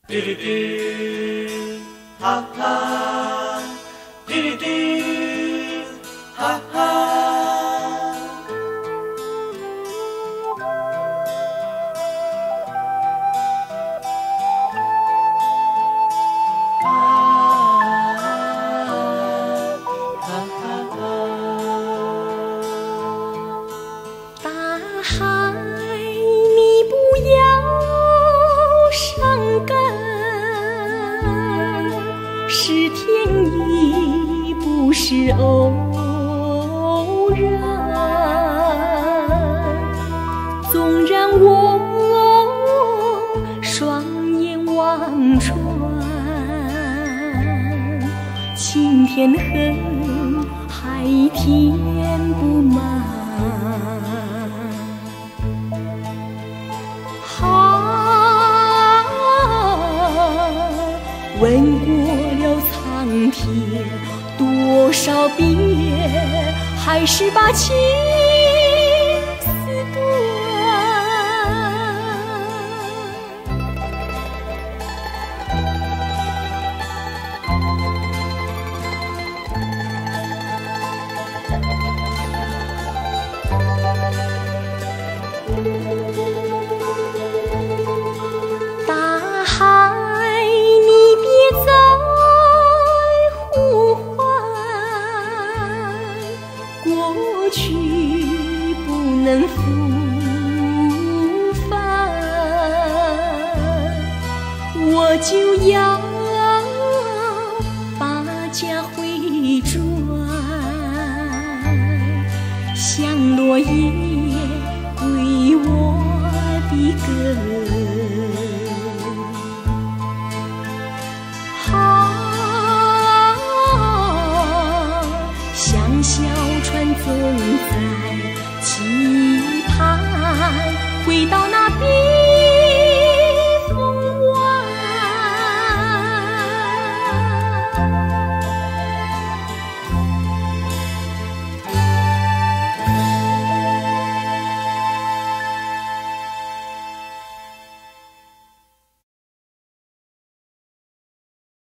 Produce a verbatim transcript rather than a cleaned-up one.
滴滴滴，哈哈，滴滴滴，哈哈。 大海，你不要伤感，是天意，不是偶然。纵然我双眼望穿，青天恨，海天不满。问过了苍天多少遍，还是把情丝断。大海，你别再呼唤，过去不能复返，我就要把家回转，像落叶归我的根。像小船总在